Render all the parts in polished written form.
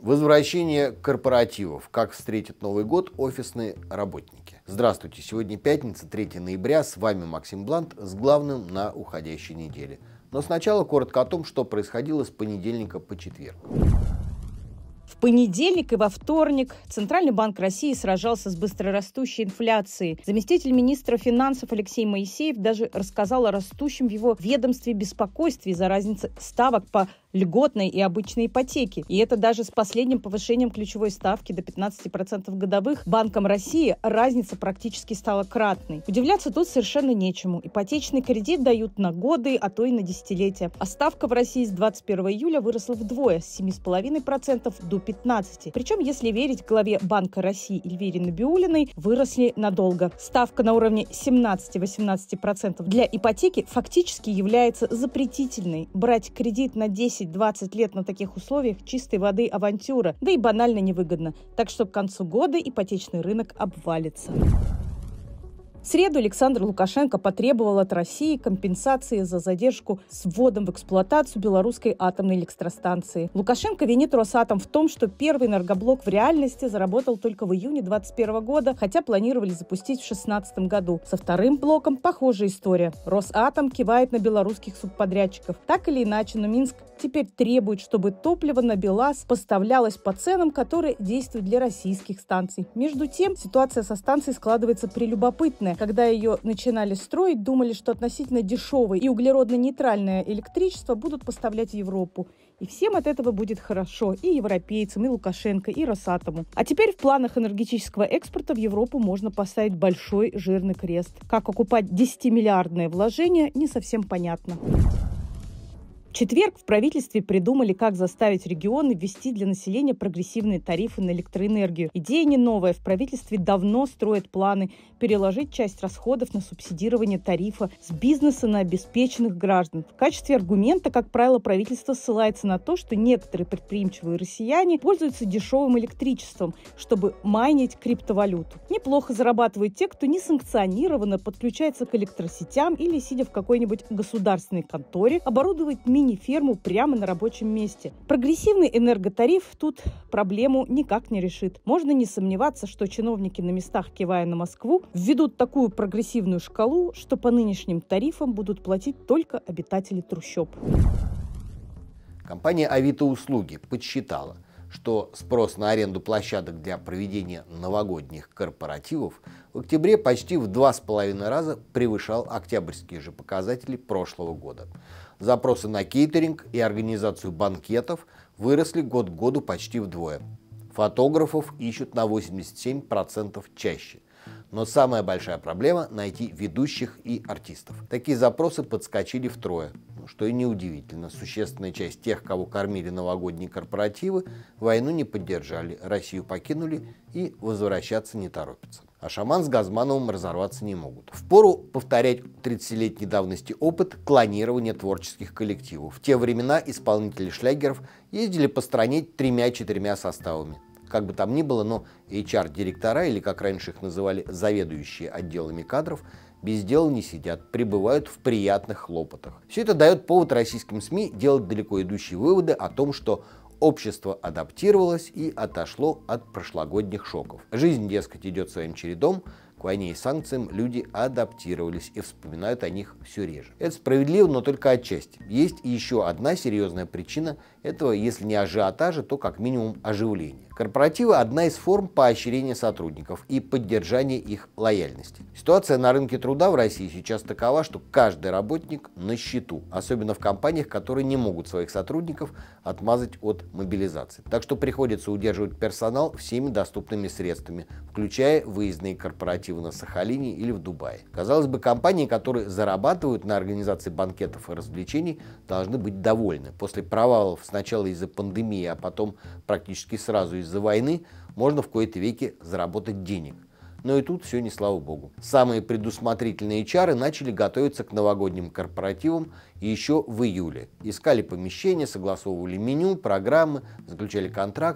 Возвращение корпоративов. Как встретят Новый год офисные работники? Здравствуйте, сегодня пятница, 3 ноября, с вами Максим Блант с главным на уходящей неделе. Но сначала коротко о том, что происходило с понедельника по четверг. В понедельник и во вторник Центральный банк России сражался с быстрорастущей инфляцией. Заместитель министра финансов Алексей Моисеев даже рассказал о растущем в его ведомстве беспокойстве из-за разницы ставок по льготной и обычной ипотеке. И это даже с последним повышением ключевой ставки до 15% годовых Банком России разница практически стала кратной. Удивляться тут совершенно нечему. Ипотечный кредит дают на годы, а то и на десятилетия. А ставка в России с 21 июля выросла вдвое, с 7,5% до 15%. Причем, если верить главе Банка России Эльвире Набиуллиной, выросли надолго. Ставка на уровне 17-18% для ипотеки фактически является запретительной. Брать кредит на 10-20 лет на таких условиях чистой воды авантюра, да и банально невыгодно. Так что к концу года ипотечный рынок обвалится. В среду Александр Лукашенко потребовал от России компенсации за задержку с вводом в эксплуатацию белорусской атомной электростанции. Лукашенко винит Росатом в том, что первый энергоблок в реальности заработал только в июне 2021 года, хотя планировали запустить в 2016 году. Со вторым блоком похожая история. Росатом кивает на белорусских субподрядчиков. Так или иначе, но Минск теперь требует, чтобы топливо на БелАЗ поставлялось по ценам, которые действуют для российских станций. Между тем, ситуация со станцией складывается прелюбопытная. Когда ее начинали строить, думали, что относительно дешевое и углеродно-нейтральное электричество будут поставлять в Европу. И всем от этого будет хорошо. И европейцам, и Лукашенко, и Росатому. А теперь в планах энергетического экспорта в Европу можно поставить большой жирный крест. Как окупать 10-миллиардное вложение, не совсем понятно. В четверг в правительстве придумали, как заставить регионы ввести для населения прогрессивные тарифы на электроэнергию. Идея не новая. В правительстве давно строят планы переложить часть расходов на субсидирование тарифа с бизнеса на обеспеченных граждан. В качестве аргумента, как правило, правительство ссылается на то, что некоторые предприимчивые россияне пользуются дешевым электричеством, чтобы майнить криптовалюту. Неплохо зарабатывают те, кто несанкционированно подключается к электросетям или, сидя в какой-нибудь государственной конторе, оборудует мини-ферму прямо на рабочем месте. Прогрессивный энерготариф тут проблему никак не решит. Можно не сомневаться, что чиновники на местах, кивая на Москву, введут такую прогрессивную шкалу, что по нынешним тарифам будут платить только обитатели трущоб. Компания Авито Услуги подсчитала, что спрос на аренду площадок для проведения новогодних корпоративов в октябре почти в 2,5 раза превышал октябрьские же показатели прошлого года. Запросы на кейтеринг и организацию банкетов выросли год к году почти вдвое. Фотографов ищут на 87% чаще. Но самая большая проблема – найти ведущих и артистов. Такие запросы подскочили втрое. Что и неудивительно, существенная часть тех, кого кормили новогодние корпоративы, войну не поддержали, Россию покинули и возвращаться не торопятся. А шаман с Газмановым разорваться не могут. Впору повторять 30-летней давности опыт клонирования творческих коллективов. В те времена исполнители шлягеров ездили по стране 3-4 составами. Как бы там ни было, но HR-директора, или как раньше их называли, заведующие отделами кадров, без дела не сидят, пребывают в приятных хлопотах. Все это дает повод российским СМИ делать далеко идущие выводы о том, что общество адаптировалось и отошло от прошлогодних шоков. Жизнь, дескать, идет своим чередом, к войне и санкциям люди адаптировались и вспоминают о них все реже. Это справедливо, но только отчасти. Есть еще одна серьезная причина этого, если не ажиотажа, то как минимум оживления. Корпоративы – одна из форм поощрения сотрудников и поддержания их лояльности. Ситуация на рынке труда в России сейчас такова, что каждый работник на счету, особенно в компаниях, которые не могут своих сотрудников отмазать от мобилизации. Так что приходится удерживать персонал всеми доступными средствами, включая выездные корпоративы на Сахалине или в Дубае. Казалось бы, компании, которые зарабатывают на организации банкетов и развлечений, должны быть довольны. После провалов сначала из-за пандемии, а потом практически сразу из-за войны, можно в кои-то веки заработать денег. Но и тут все не слава богу. Самые предусмотрительные HR начали готовиться к новогодним корпоративам еще в июле. Искали помещения, согласовывали меню, программы, заключали контракты,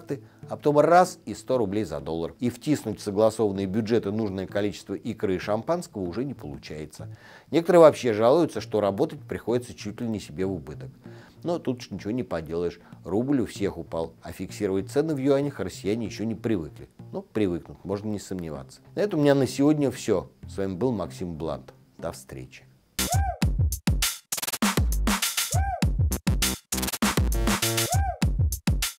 А потом раз и 100 рублей за доллар. И втиснуть в согласованные бюджеты нужное количество икры и шампанского уже не получается. Некоторые вообще жалуются, что работать приходится чуть ли не себе в убыток. Но тут уж ничего не поделаешь. Рубль у всех упал, а фиксировать цены в юанях россияне еще не привыкли. Но привыкнут, можно не сомневаться. На этом у меня на сегодня все. С вами был Максим Блант. До встречи.